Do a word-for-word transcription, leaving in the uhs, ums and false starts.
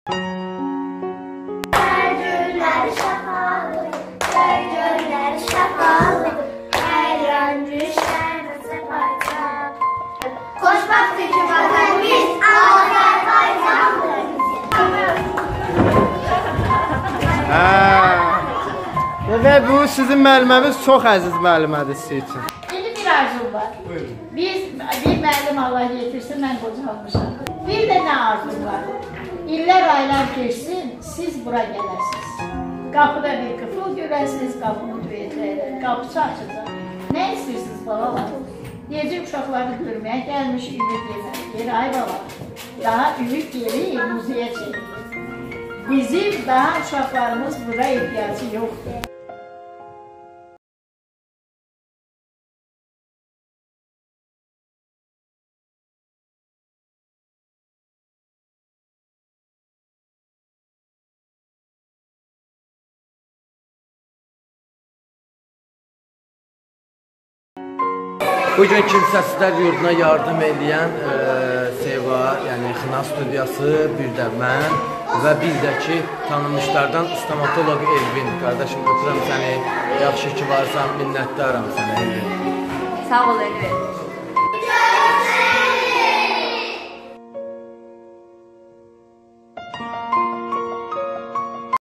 Göllər şəfalı, göllər şəfalı, hər yan düşər səpaycan. Xoşbəxtdir ki, vətənimiz Azərbaycandır. Və bu sizin müəlliməmiz çox əziz müəllimədir sizin üçün. İndi bir arzum var. Biz bir müəllim Allah getirsin, mən qocalmışam. Bir də nə arzum var? İllər aylar geçsin, siz bura gələsiniz. Qapıda bir qıfıl görəsiniz, qapını döyəcəklər, qapısı açacaq. Nə istəyirsiniz balalar? Deyəcək uşaqları görməyə gəlmiş ümid yeri, ay bala. Daha ümid yeri muzeyə çekilir. Bizim daha uşaqlarımız bura ehtiyacı yoxdur. Bugün kimsəsizlər yurduna yardım edən e, Seva, yəni Xına studiyası, bir də mən və bir də ki, tanınmışlardan stomatoloq Elvin. Qardaşım, öpürəm səni, yaxşı ki varsan, minnətdaram sənə Elvin. Sağ ol Elvin.